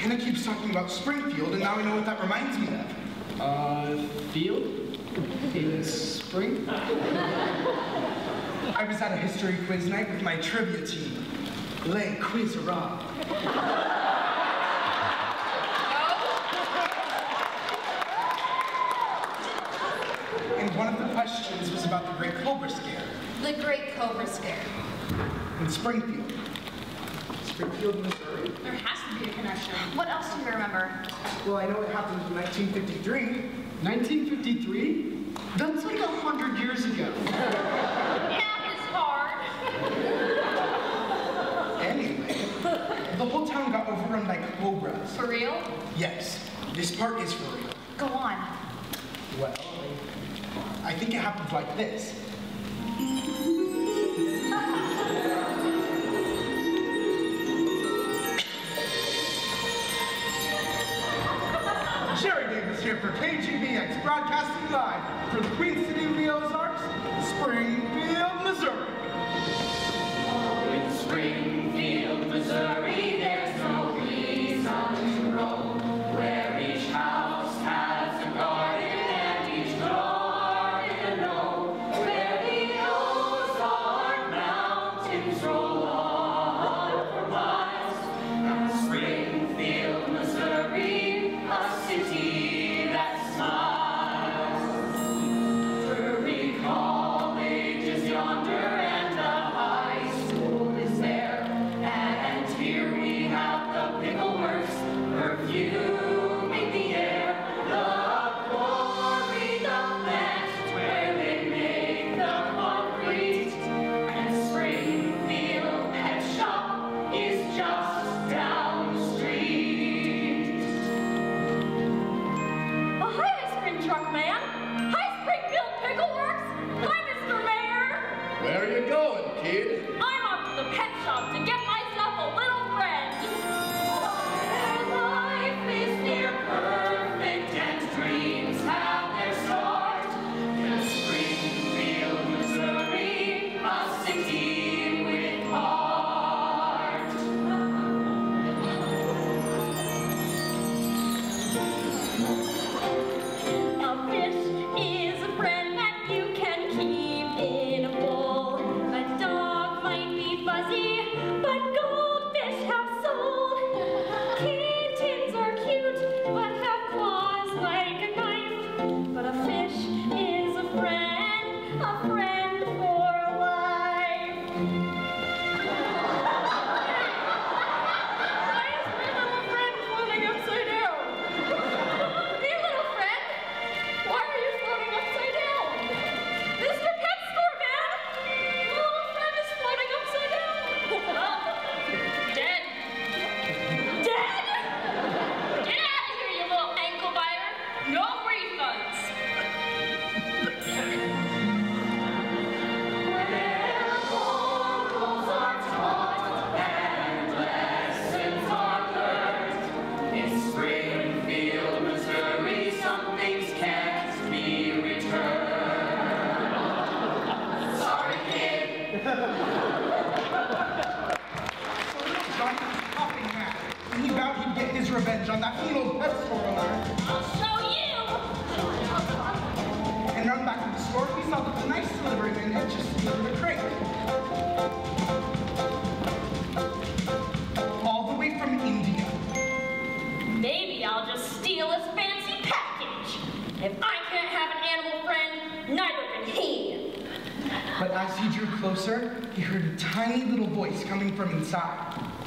then it keeps talking about Springfield, and now I know what that reminds me of. Field? In spring? I was at a history quiz night with my trivia team. Les Quiz-Ra. And one of the questions was about the Great Cobra Scare. The Great Cobra Scare. In Springfield. Springfield, Missouri? There has to be a connection. What else do you remember? Well, I know it happened in 1953. 1953? That's like 100 years ago. Math is hard. Anyway, the whole town got overrun by cobras. For real? Yes, this part is for real. Go on. Well, I think it happened like this. Sherry Davis here for KGBX, broadcasting live for the Queen City of the Ozarks, Springfield, Missouri. Oh, in Springfield, Missouri, there's no reason to roam, where each house has a garden and each garden a gnome, where the Ozark Mountains roll on for miles. And Springfield, Missouri, a city that smiles. Drury College is yonder and the high school is there. And here we have the pickle works, perfuming the air. The quarry, the plant where they make the concrete. And Springfield Pet Shop is just down the street. Oh, hi, Ice Cream Truck Man. Hi, Springfield Pickle Works. Hi, Mr. Mayor. Where are you going, kid? I'm off to the pet shop to get myself a little friend. Life is near perfect and dreams have their start. In Springfield, Missouri, a city with heart. A fish is a friend that you can keep in a bowl. A dog might be fuzzy, but goldfish have soul. Kittens are cute, but have claws like a knife. But a fish is a friend for life. Why is my little friend floating upside down? Hey, little friend! Why are you floating upside down? Mr. Pet Store Man! The little friend is floating upside down. Dead. Dead? Get out of here, you little ankle biter. No refunds. Where morals are taught and lessons are learned. In Springfield, Missouri, some things can't be returned. Sorry, kid. John was popping mad, and he vowed he'd get his revenge on that mean old pet store owner. I'll show you. And run back to the store, we saw that the nice delivery man had just delivered a crate. All the way from India. Maybe I'll just steal his fancy package. If I can't have an animal friend, neither can he. But as he drew closer, he heard a tiny little voice coming from inside.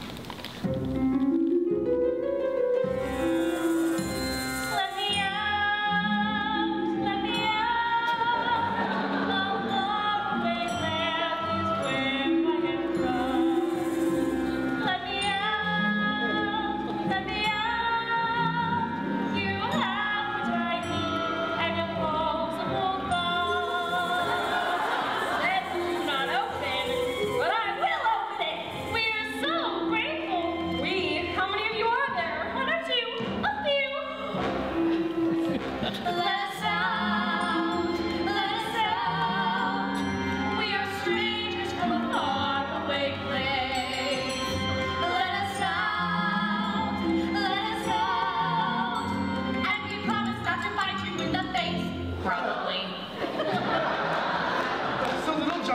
Let me out, let me out. The faraway land is where I am from. Let me out, let me out. You have what I need, and your walls won't fall. Let's not open, but I will open it. We're so grateful we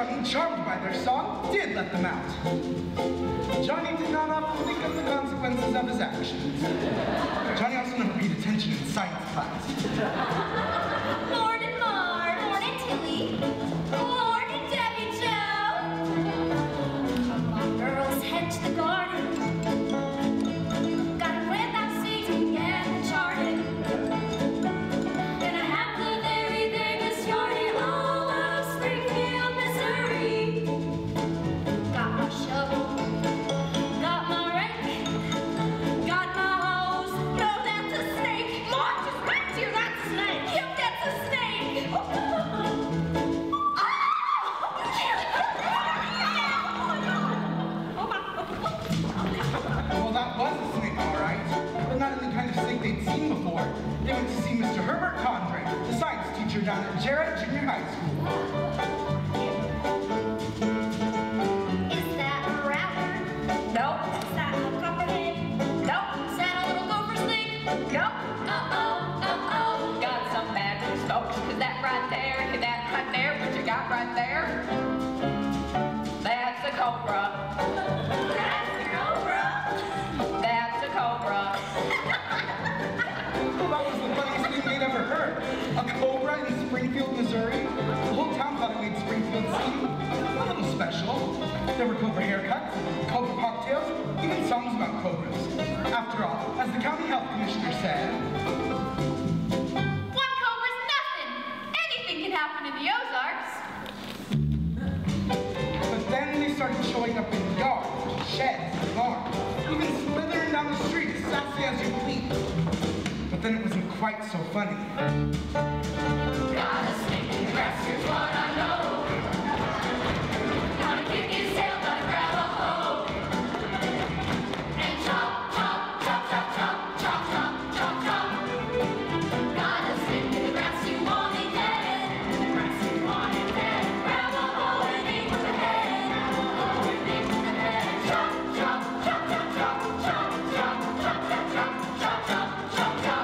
Johnny, charmed by their song, did let them out. Johnny did not often think of the consequences of his actions. Johnny also never paid attention in science class. Lord and Marge, Lord and Tilly, Lord and Debbie Joe. Come on, girls, head to the garden. Gotta plant that seed to get the charted. Gonna have the very biggest yard in all of Springfield, Missouri. Got my shovel, got my rake, got my hose. No, that's a snake. Marge is right here, that's a snake. Yep, that's a snake. Well, that was a snake, all right. But not any kind of snake they'd seen before. They went to see Mr. Herbert Condrey, the science teacher down at Jarrett Junior High School. Is that a rattler? Nope. Is that a copperhead? Nope. Is that a little gopher snake? Nope. Uh-oh. Got some bad news, folks. Cause that right there, what you got right there? That's a cobra. That's a cobra. That's a cobra. Well, that was the funniest thing they'd ever heard. A cobra in Springfield, Missouri? The whole town thought it made Springfield seem a little special. There were cobra haircuts, cobra cocktails, even songs about cobras. After all, as the county health commissioner said, One cobra's nothing. Anything can happen in the Ozarks. but then they started showing up in yards, sheds, and barns, even slithering down the street as sassy as you please. But then it wasn't quite so funny. Got a snake in the grass, here's what I know. Gonna kick his tail, gonna grab a hoe. And chop, chop, chop, chop, chop, chop, chop, chop, chop. Got a snake in the grass, you want it dead. In the grass, you want it dead. Grab a hoe and aim for the head. Grab a hoe and aim for the head. Chop, chop, chop, chop, chop, chop, chop, chop, chop, chop, chop, chop, chop, chop.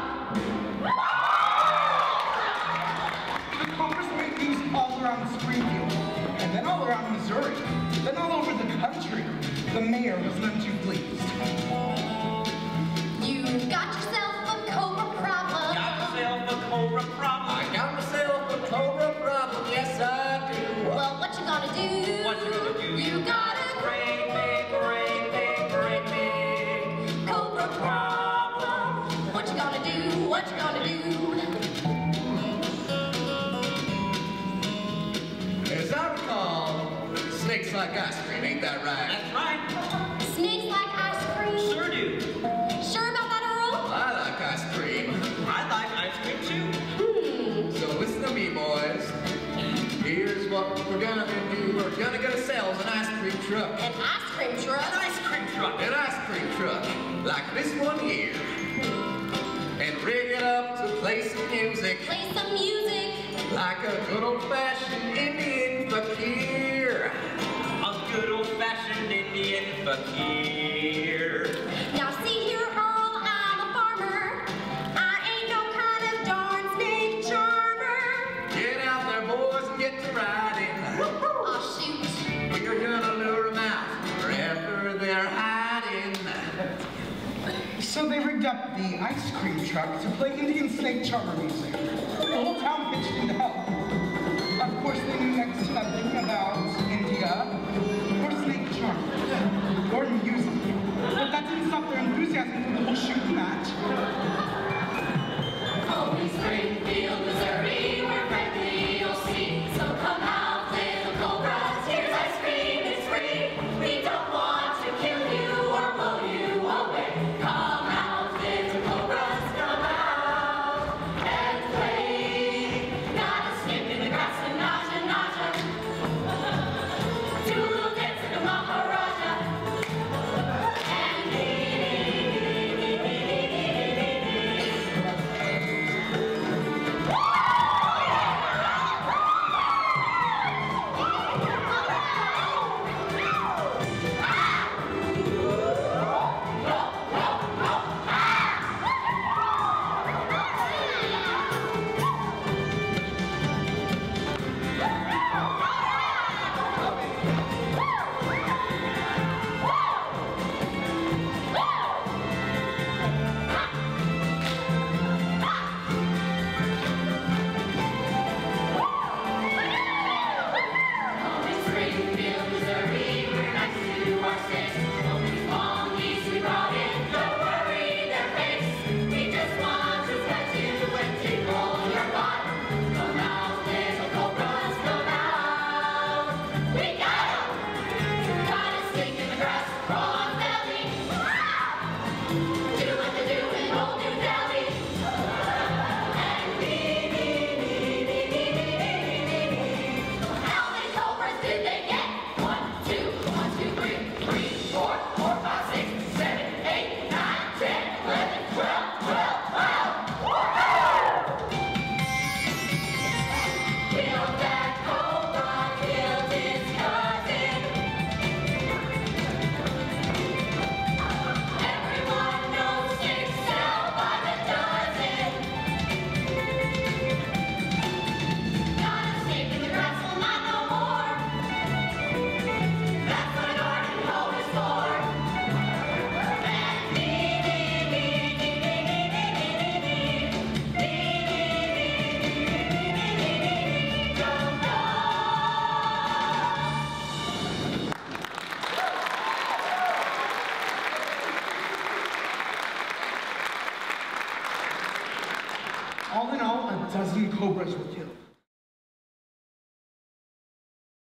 The cobras made news all around Springfield, and then all around Missouri, then all over the country. The mayor was none too pleased. You got yourself a cobra problem. Got myself a cobra problem. I got myself a cobra problem, yes I do. Well, what you gonna do? What you gonna do? You got a Great big cobra problem. What you gonna do? What you gonna do? As I recall, snakes like ice cream, ain't that right? That's right. Snakes like ice cream? Sure do. Sure about that, Earl? I like ice cream. I like ice cream too. So listen to me, boys. Here's what we're gonna do. We're gonna get ourselves an ice cream truck. An ice cream truck? An ice cream truck. An ice cream truck, like this one here. And rig it up to play some music, Play some music. like a good old-fashioned Indian fakir. A good old-fashioned Indian fakir. Now see here, Earl, I'm a farmer. I ain't no kind of darn snake charmer. Get out there, boys, and get to riding. Aw, shoot. We're gonna lure them out wherever they're hiding. So they rigged up the ice cream truck to play Indian snake charmer music. The whole town pitched in to help. Of course, they knew next to nothing about India or snake charmer or music. But that didn't stop their enthusiasm for the whole shooting match. Home in Springfield, Missouri, we're friendly, you'll see. So come out, little cobras, here's ice cream, it's free. We don't want to kill you or blow you away. Come out, little cobras, come out and play. Got a a dozen cobras were killed.